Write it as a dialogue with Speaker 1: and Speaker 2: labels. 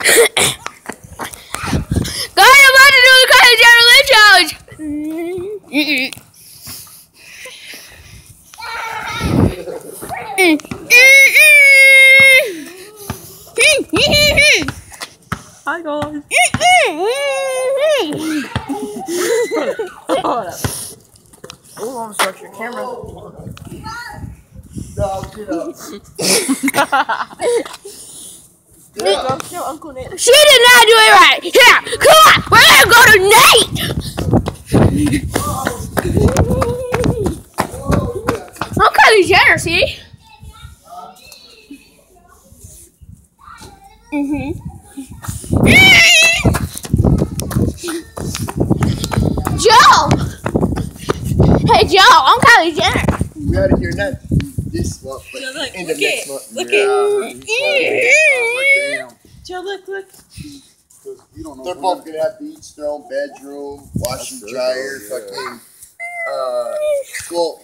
Speaker 1: Guys, I'm about to do the Kylie Jenner lip challenge.
Speaker 2: Hi guys. Hold up. Oh, I'm stuck your camera.
Speaker 3: No, get up.
Speaker 2: Show Uncle Nate.
Speaker 1: She did not do it right. Here, come on. We're gonna go to Nate. I'm Kylie Jenner, see? Joe! Hey Joe, I'm Kylie Jenner.
Speaker 3: We out of here next. This month, but
Speaker 2: Look,
Speaker 3: end of
Speaker 2: look
Speaker 3: next
Speaker 2: it.
Speaker 3: month.
Speaker 2: Look
Speaker 3: Damn.
Speaker 2: Joe, look.
Speaker 3: They're both gonna have to each their own bedroom, washer, dryer, fucking. Well,